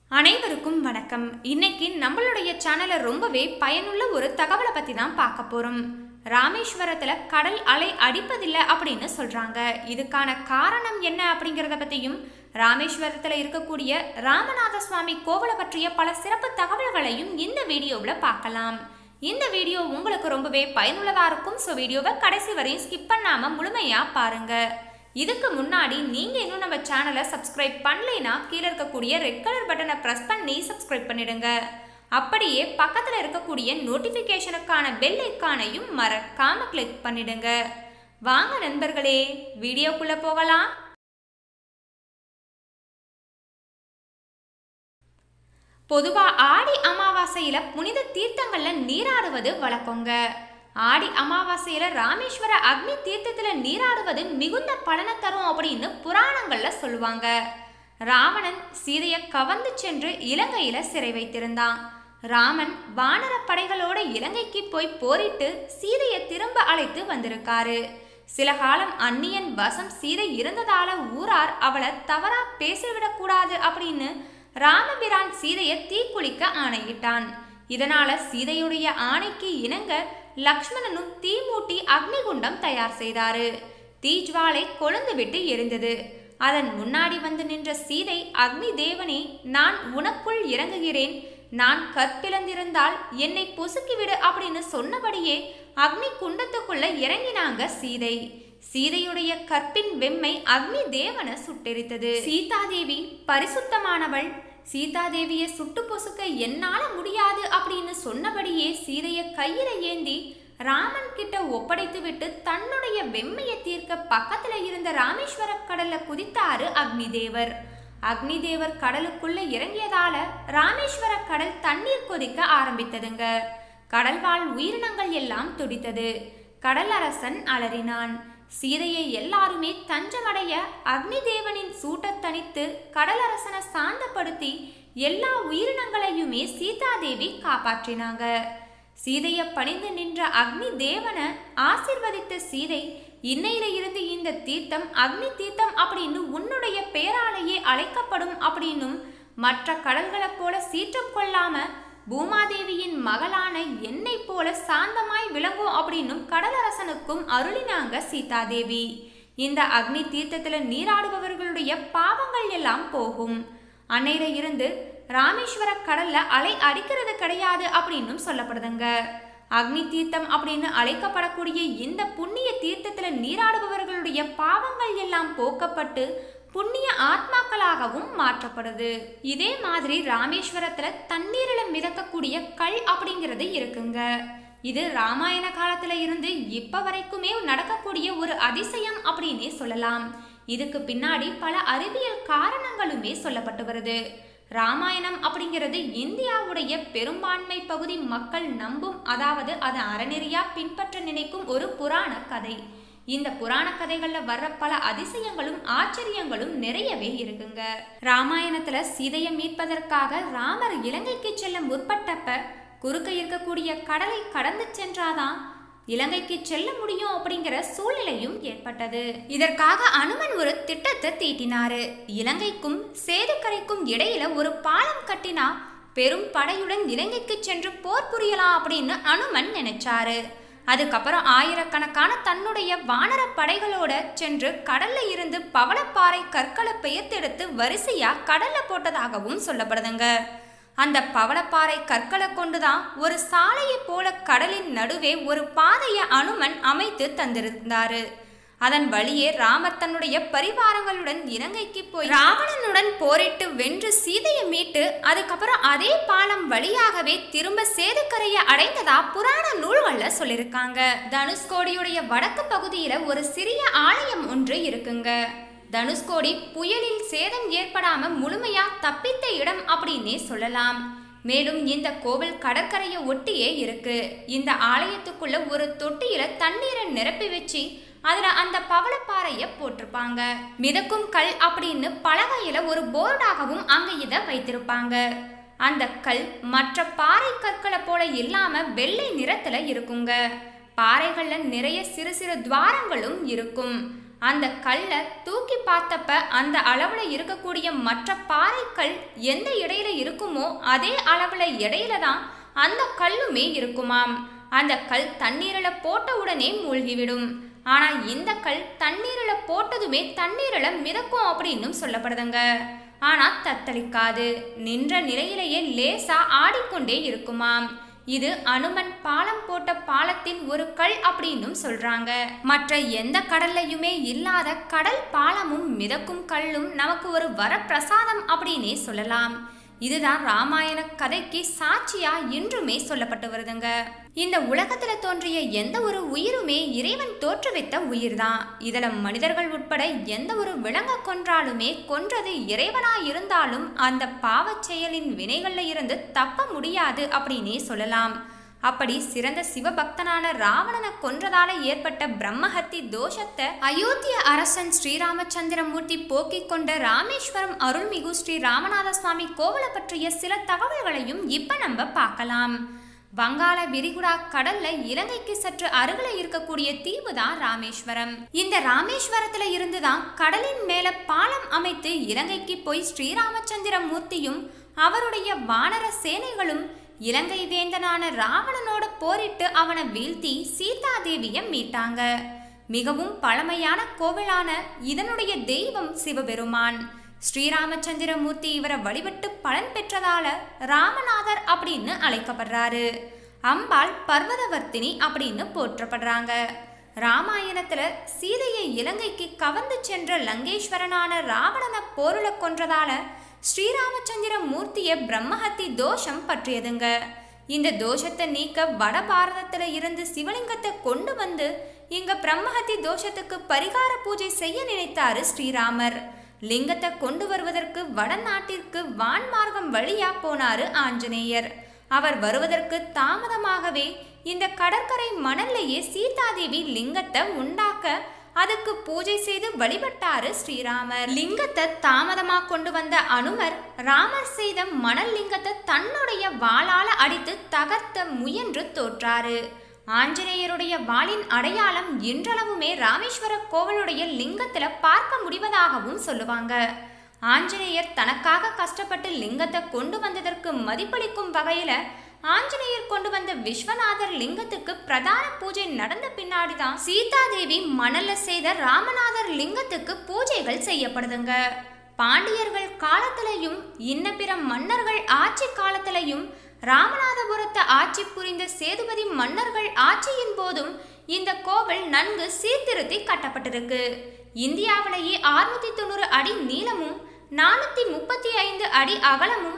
அனைவருக்கும் வணக்கம். இன்னைக்கு நம்மளுடைய சேனல்ல ரொம்பவே பயனுள்ள ஒரு தகவலை பத்தி தான் பார்க்க போறோம். ராமேஸ்வரத்துல கடல் அலை அடிப்பதில்லை அப்படின்னு சொல்றாங்க. இதுக்கான காரணம் என்ன அப்படிங்கறத பத்தியும், ராமேஸ்வரத்துல இருக்கக்கூடிய ராமநாத சுவாமி கோவிலை பற்றிய பல சிறப்பு தகவல்களையும் இந்த வீடியோவுல பார்க்கலாம். இந்த வீடியோ உங்களுக்கு ரொம்பவே பயனுள்ளதா இருக்கும். ஸோ வீடியோவை கடைசி வரையும் ஸ்கிப் பண்ணாம முழுமையா பாருங்க. இதுக்கு முன்னாடி நீங்க இன்னும் நம்ம சேனலை சப்ஸ்கிரைப் பண்ணலைன்னா கீழே இருக்கக்கூடிய ரெட் கலர் பட்டனை பிரஸ் பண்ணி சப்ஸ்கிரைப் பண்ணிடுங்க. அப்படியே பக்கத்துல இருக்கக்கூடிய நோட்டிபிகேஷனுக்கான பெல் ஐக்கானையும் மறக்காம கிளிக் பண்ணிடுங்க. வாங்க நண்பர்களே, வீடியோக்குள்ள போகலாம். பொதுவா ஆடி அமாவாசையில புனித தீர்த்தங்கள்ல நீராடுவது வழக்கங்க. ஆடி அமாவாசையில ராமேஸ்வர அக்னி தீர்த்தத்துல நீராடுவது மிகுந்த பலனை தரும் அப்படின்னு புராணங்கள்ல சொல்லுவாங்க. ராவணன் சீதைய கவர்ந்து சென்று இலங்கையில சிறை வைத்திருந்தான். ராமன் வானர படைகளோட இலங்கைக்கு போய் போரிட்டு சீதைய திரும்ப அழைத்து வந்திருக்காரு. சில காலம் அந்நியன் வசம் சீதை இருந்ததால ஊரார் அவளை தவறா பேசிவிடக்கூடாது அப்படின்னு ராமபிரான் சீதைய தீக்குளிக்க ஆணையிட்டான். இதனால சீதையுடைய ஆணைக்கு இணங்க லக்ஷ்மணனும் தீ மூட்டி அக்னிகுண்டம் தயார் செய்தாரு. தீஜ்வாலை கொழுந்து விட்டு எரிந்தது. அதன் முன்னாடி வந்து நின்ற சீதை, அக்னி தேவனே, நான் உனக்குள் இறங்குகிறேன். நான் கற்பிழந்திருந்தால் என்னை பொசுக்கிவிடு அப்படின்னு சொன்னபடியே அக்னி குண்டத்துக்குள்ள இறங்கினாங்க சீதை. சீதையுடைய கற்பின் வெம்மை அக்னி தேவனை சுட்டெரித்தது. சீதாதேவி பரிசுத்தமானவள். சீதாதேவியை சுட்டு பொசுக்க என்னால முடியாது அப்படின்னு சொன்னபடியே சீதைய கையில ஏந்தி ராமன் கிட்ட ஒப்படைத்து விட்டு தன்னுடைய வெம்மையை தீர்க்க பக்கத்துல இருந்த ராமேஸ்வர கடல்ல குதித்தாரு அக்னிதேவர். அக்னிதேவர் கடலுக்குள்ள இறங்கியதால ராமேஸ்வர கடல் தண்ணீர் கொதிக்க ஆரம்பித்ததுங்க. கடல்வாழ் உயிரினங்கள் எல்லாம் துடித்தது. கடல் அரசன் அலறினான். சீதையை எல்லாருமே தஞ்சமடைய அக்னிதேவனின் சூட்டை தணித்து கடலரசனை சாந்தப்படுத்தி எல்லா உயிரினங்களையுமே சீதாதேவி காப்பாற்றினாங்க. சீதைய பணிந்து நின்ற அக்னி தேவனை ஆசிர்வதித்த சீதை, இன்னையில இருந்து இந்த தீர்த்தம் அக்னி தீர்த்தம் அப்படின்னு உன்னுடைய பேராலேயே அழைக்கப்படும் அப்படின்னும், மற்ற கடல்களை போல சீற்றம் கொள்ளாம பூமாதேவியின் மகளான என்னை போல சாந்தமாய் விளங்கும் அப்படின்னும் கடலரசனுக்கும் அருளினாங்க சீதாதேவி. இந்த அக்னி தீர்த்தத்துல நீராடுபவர்களுடைய பாவங்கள் எல்லாம் போகும். அன்னையில இருந்து ராமேஸ்வர கடல்ல அலை அடிக்கிறது கிடையாது அப்படின்னும் சொல்லப்படுதுங்க. அக்னி தீர்த்தம் அப்படின்னு அழைக்கப்படக்கூடிய இந்த புண்ணிய தீர்த்தத்துல நீராடுபவர்களுடைய பாவங்கள் எல்லாம் போக்கப்பட்டு புண்ணிய ஆத்மாக்களாகவும் மாற்றப்படுது. இதே மாதிரி ராமேஸ்வரத்துல தண்ணீரில மிதக்கக்கூடிய கல் அப்படிங்கிறது இருக்குங்க. இது ராமாயண காலத்துல இருந்து இப்ப வரைக்குமே நடக்கக்கூடிய ஒரு அதிசயம் அப்படின்னே சொல்லலாம். இதுக்கு பின்னாடி பல அறிவியல் காரணங்களுமே சொல்லப்பட்டு வருது. ராமாயணம் அப்படிங்கிறது இந்தியாவுடைய பெரும்பான்மை பகுதி மக்கள் நம்பும், அதாவது அதை அறநெறியா பின்பற்ற நினைக்கும் ஒரு புராண கதை. இந்த புராண கதைகள்ல வர்ற பல அதிசயங்களும் ஆச்சரியங்களும் நிறையவே இருக்குங்க. ராமாயணத்துல சீதையை மீட்பதற்காக ராமர் இலங்கைக்கு செல்ல முற்பட்டப்ப குறுக்க இருக்கக்கூடிய கடலை கடந்து சென்றாதான் இலங்கைக்கு செல்ல முடியும் அப்படிங்கிற சூழ்நிலையும் ஏற்பட்டது. இதற்காக அனுமன் ஒரு திட்டத்தை தீட்டினாரு. இலங்கைக்கும் சேதுக்கரைக்கும் இடையில ஒரு பாலம் கட்டினா பெரும் படையுடன் இலங்கைக்கு சென்று போர் புரியலாம் அப்படின்னு அனுமன் நினைச்சாரு. அதுக்கப்புறம் ஆயிரக்கணக்கான தன்னுடைய வானர படைகளோட சென்று கடல்ல இருந்து பவளப்பாறை கற்களை பெயர்த்தெடுத்து வரிசையா கடல்ல போட்டதாகவும் சொல்லப்படுதுங்க. அந்த பவளப்பாறை கற்களை கொண்டுதான் ஒரு சாலையை போல கடலின் நடுவே ஒரு பாதையை அனுமன் அமைத்து தந்திருந்தாரு. அதன் வழியே ராமர் தன்னுடைய பரிவாரங்களுடன் இலங்கைக்கு போய் ராவணனுடன் போரிட்டு வென்று சீதையை மீட்டு அதுக்கப்புறம் அதே பாலம் வழியாகவே திரும்ப சேதுக்கரையை அடைந்ததா புராண நூல்கள்ல சொல்லியிருக்காங்க. தனுஷ்கோடியுடைய வடக்கு பகுதியில ஒரு சிறிய ஆலயம் ஒன்று இருக்குங்க. தனுஷ்கோடி புயலில் சேதம் ஏற்படாம முழுமையா தப்பித்த இடம் அப்படின்னே சொல்லலாம். மேலும் இந்த கோவில் கடற்கரையை ஒட்டியே இருக்கு. இந்த ஆலயத்துக்குள்ள ஒரு தொட்டியில தண்ணீரை நிரப்பி வச்சு அதுல அந்த பவளப்பாறைய போட்டிருப்பாங்க. மிதக்கும் கல் அப்படின்னு பலகையில ஒரு போர்டாகவும் அங்க இதை வைத்திருப்பாங்க. அந்த கல் மற்ற பாறை கற்களை போல இல்லாம வெள்ளை நிறத்துல இருக்குங்க. பாறைகள்ல நிறைய சிறு சிறு துவாரங்களும் இருக்கும். அந்த கல்லை தூக்கி பார்த்தப்ப அந்த அளவுல இருக்கக்கூடிய மற்ற பாறைக்கல் எந்த இடையில இருக்குமோ அதே அளவுல இடையில தான் அந்த கல்லுமே இருக்குமாம். அந்த கல் தண்ணீரில போட்ட உடனே மூழ்கிவிடும். ஆனா இந்த கல் தண்ணீரில போட்டதுமே தண்ணீரில மிதக்கும் அப்படின்னு சொல்லப்படுதுங்க. ஆனா தத்தளிக்காது, நின்ற நிலையிலேயே லேசா ஆடிக்கொண்டே இருக்குமாம். இது அனுமன் பாலம் போட்ட பாலத்தின் ஒரு கல் அப்படின்னும் சொல்றாங்க. மற்ற எந்த கடல்லையுமே இல்லாத கடல் பாலமும் மிதக்கும் கல்லும் நமக்கு ஒரு வரப்பிரசாதம் அப்படின்னே சொல்லலாம். இதுதான் ராமாயண கதைக்கு சாட்சியா இன்றுமே சொல்லப்பட்டு வருதுங்க. இந்த உலகத்துல தோன்றிய எந்த ஒரு உயிருமே இறைவன் தோற்றுவித்த உயிர் தான். இதுல மனிதர்கள் உட்பட எந்த ஒரு விலங்க கொன்றாலுமே கொன்றது இறைவனா இருந்தாலும் அந்த பாவச் செயலின் வினைகள்ல இருந்து தப்ப முடியாது அப்படின்னே சொல்லலாம். அப்படி சிறந்த சிவபக்தனான ராவணனை கொன்றதால ஏற்பட்ட பிரம்மஹத்தி தோஷத்தை அயோத்திய அரசன் ஸ்ரீராமச்சந்திரமூர்த்தி போக்கிக் கொண்ட ராமேஸ்வரம் அருள்மிகு ஸ்ரீ ராமநாத சுவாமி கோவிலை பற்றிய சில தகவல்களையும் இப்ப நம்ம பார்க்கலாம். வங்காள விரிகுடா கடல்ல இலங்கைக்கு சற்று அருகில இருக்கக்கூடிய தீவு தான் ராமேஸ்வரம். இந்த ராமேஸ்வரத்துல இருந்துதான் கடலின் மேல பாலம் அமைத்து இலங்கைக்கு போய் ஸ்ரீராமச்சந்திரமூர்த்தியும் அவருடைய வானர சேனைகளும் இலங்கை வேந்தனான ராவணனோட போரிட்டு அவனை வீழ்த்தி சீதாதேவிய மீட்டாங்க. மிகவும் பழமையான கோவிலான இதனுடைய தெய்வம் சிவபெருமான். ஸ்ரீராமச்சந்திரமூர்த்தி இவரை வழிபட்டு பலன் பெற்றதால ராமநாதர் அப்படின்னு அழைக்கப்படுறாரு. அம்பாள் பர்வதவர்த்தினி அப்படின்னு போற்றப்படுறாங்க. ராமாயணத்துல சீதையை இலங்கைக்கு கவர்ந்து சென்ற லங்கேஸ்வரனான ராவணனை போருல கொன்றதால ஸ்ரீராமச்சந்திர மூர்த்திய பிரம்மஹத்தி தோஷம் பற்றியதுங்க. இந்த தோஷத்தை நீக்க வட பாரதத்துல இருந்து சிவலிங்கத்தை கொண்டு வந்து இங்க பிரம்மஹத்தி தோஷத்துக்கு பரிகார பூஜை செய்ய நினைத்தாரு ஸ்ரீராமர். லிங்கத்தை கொண்டு வருவதற்கு வடநாட்டிற்கு வான்மார்க்கம் வழியா போனாரு ஆஞ்சநேயர். அவர் வருவதற்கு தாமதமாகவே இந்த கடற்கரை மணல்லையே சீதாதேவி லிங்கத்தை உண்டாக்க அதுக்கு பூஜை செய்து வழிபட்டாரு ஸ்ரீராமர். லிங்கத்தை தாமதமா கொண்டு வந்த அனுமர் ராமர் செய்த மணல் லிங்கத்தை தன்னுடைய வாளால அடித்து தகர்த்த முயன்று தோற்றாரு. ஆஞ்சநேயருடைய வாளின் அடையாளம் இன்றளவுமே ராமேஸ்வர கோவிலுடைய லிங்கத்துல பார்க்க முடிவதாகவும் சொல்லுவாங்க. ஆஞ்சநேயர் தனக்காக கஷ்டப்பட்டு லிங்கத்தை கொண்டு வந்ததற்கு மதிப்பளிக்கும் வகையில ஆஞ்சநேயர் கொண்டு வந்த விஸ்வநாதர் லிங்கத்துக்கு பிரதான பூஜை நடந்த பின்னாடிதான் சீதாதேவி மணல்ல செய்த ராமநாதர் லிங்கத்துக்கு பூஜைகள் செய்யப்படுதுங்க. பாண்டியர்கள் காலத்திலையும் இன்ன பிற மன்னர்கள் ஆட்சி காலத்திலையும் ராமநாதபுரத்தை ஆட்சி புரிந்த சேதுபதி மன்னர்கள் ஆட்சியின் போதும் இந்த கோவில் நன்கு சீர்திருத்தி கட்டப்பட்டிருக்கு. இந்தியாவிலேயே 690 அடி நீளமும் 435 அடி அகலமும்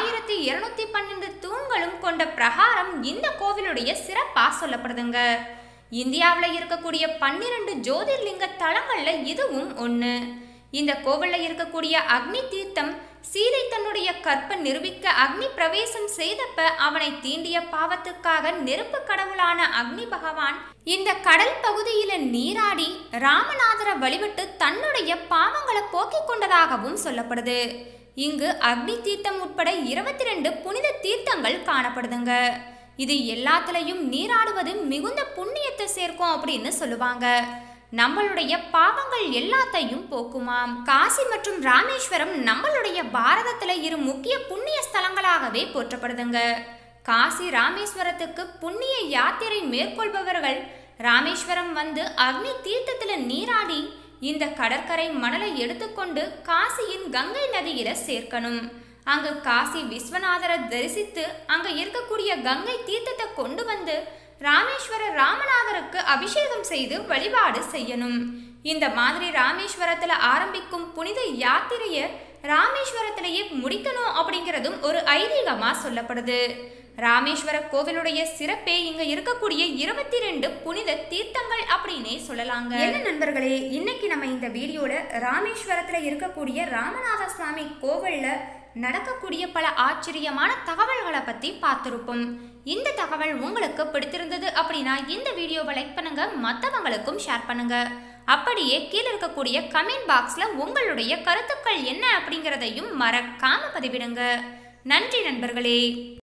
1212 தூண்களும் கொண்ட பிரகாரம் இந்த கோவிலுடைய சிறப்பா சொல்லப்படுதுங்க. இந்தியாவில் இருக்கக்கூடிய 12 ஜோதிர்லிங்க தலங்கள்ல இதுவும் ஒன்று. இந்த கோவில்ல இருக்கக்கூடிய அக்னி தீர்த்தம் சீதை தன்னுடைய கற்பை நிரூபிக்க அக்னி பிரவேசம் செய்தப்ப அவனை தீண்டிய பாவத்துக்காக நெருப்பு கடவுளான அக்னி பகவான் இந்த கடல் பகுதியில நீராடி ராமநாதரை வழிபட்டு தன்னுடைய பாவங்களை போக்கிக் கொண்டதாகவும் சொல்லப்படுது. இங்கு அக்னி தீர்த்தம் உட்பட 22 புனித தீர்த்தங்கள் காணப்படுதுங்க. இது எல்லாத்துலயும் நீராடுவது மிகுந்த புண்ணியத்தை சேர்க்கும் அப்படின்னு சொல்லுவாங்க. நம்மளுடைய பாவங்கள் எல்லாத்தையும் போக்குமாம். காசி மற்றும் ராமேஸ்வரம் நம்மளுடைய பாரதத்துல இரு முக்கிய புண்ணிய ஸ்தலங்களாகவே போற்றப்படுதுங்க. காசி ராமேஸ்வரத்துக்கு புண்ணிய யாத்திரை மேற்கொள்பவர்கள் ராமேஸ்வரம் வந்து அக்னி தீர்த்தத்துல நீராடி இந்த கடற்கரை மணலை எடுத்துக்கொண்டு காசியின் கங்கை நதியில சேர்க்கணும். அங்கு காசி விஸ்வநாதரை தரிசித்து அங்க இருக்கக்கூடிய கங்கை தீர்த்தத்தை கொண்டு வந்து ராமேஸ்வர ராமநாதருக்கு அபிஷேகம் செய்து வழிபாடு செய்யணும். இந்த மாதிரி ராமேஸ்வரத்துல ஆரம்பிக்கும் புனித யாத்திரையை ராமேஸ்வரத்திலேயே முடிக்கணும் அப்படிங்கிறதும் ஒரு ஐதீகமா சொல்லப்படுது. ராமேஸ்வர கோவிலுடைய சிறப்பே இங்க இருக்கக்கூடிய 22 புனித தீர்த்தங்கள் அப்படின்னே சொல்லலாங்க. என்ன நண்பர்களே, இன்னைக்கு நம்ம இந்த வீடியோல ராமேஸ்வரத்துல இருக்கக்கூடிய ராமநாத சுவாமி கோவில்ல நடக்கக்கூடிய பல ஆச்சரியமான தகவல்களை பத்தி பார்த்திருப்போம். இந்த தகவல் உங்களுக்கு பிடித்திருந்தது அப்படின்னா இந்த வீடியோவை லைக் பண்ணுங்க, மற்றவங்களுக்கும் ஷேர் பண்ணுங்க. அப்படியே கீழே இருக்கக்கூடிய கமெண்ட் பாக்ஸ்ல உங்களுடைய கருத்துக்கள் என்ன அப்படிங்கிறதையும் மறக்காம பதிவிடுங்க. நன்றி நண்பர்களே.